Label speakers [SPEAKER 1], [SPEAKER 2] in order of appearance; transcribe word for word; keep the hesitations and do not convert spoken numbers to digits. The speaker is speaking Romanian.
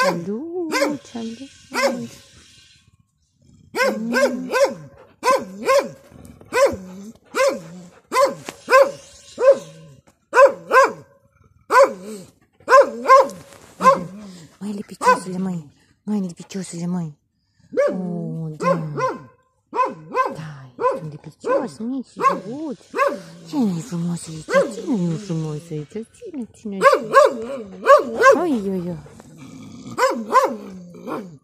[SPEAKER 1] Salut, salut. Măi, lipiciosule, măi. Măi, lipiciosule, măi. Oh, da. Da, ești un lipicios, mici, drăguț. Cine e frumos aici? Cine e frumos aici? Cine, cine, cine? Oi, oi, oi.